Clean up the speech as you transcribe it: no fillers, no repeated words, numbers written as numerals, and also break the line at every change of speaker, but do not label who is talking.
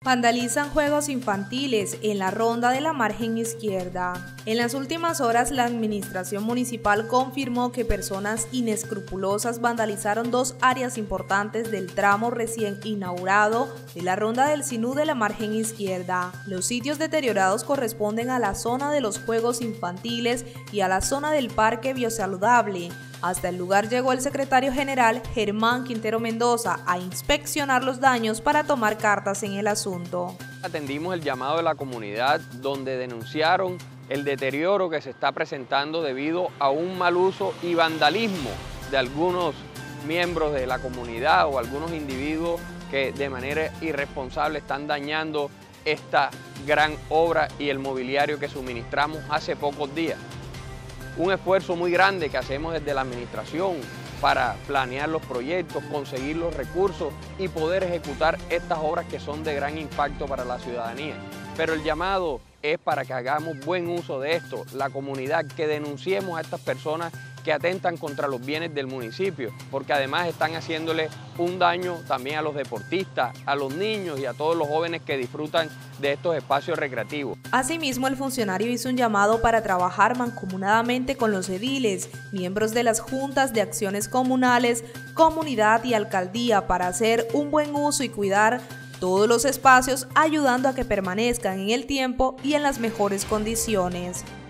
Vandalizan juegos infantiles en la ronda de la margen izquierda. En las últimas horas, la administración municipal confirmó que personas inescrupulosas vandalizaron dos áreas importantes del tramo recién inaugurado de la ronda del Sinú de la margen izquierda. Los sitios deteriorados corresponden a la zona de los juegos infantiles y a la zona del parque biosaludable. Hasta el lugar llegó el secretario general Germán Quintero Mendoza a inspeccionar los daños para tomar cartas en el asunto.
Atendimos el llamado de la comunidad donde denunciaron el deterioro que se está presentando debido a un mal uso y vandalismo de algunos miembros de la comunidad o algunos individuos que de manera irresponsable están dañando esta gran obra y el mobiliario que suministramos hace pocos días. Un esfuerzo muy grande que hacemos desde la administración para planear los proyectos, conseguir los recursos y poder ejecutar estas obras que son de gran impacto para la ciudadanía. Pero el llamado es para que hagamos buen uso de esto, la comunidad, que denunciemos a estas personas que atentan contra los bienes del municipio, porque además están haciéndole un daño también a los deportistas, a los niños y a todos los jóvenes que disfrutan de estos espacios recreativos.
Asimismo, el funcionario hizo un llamado para trabajar mancomunadamente con los ediles, miembros de las juntas de acciones comunales, comunidad y alcaldía para hacer un buen uso y cuidar todos los espacios, ayudando a que permanezcan en el tiempo y en las mejores condiciones.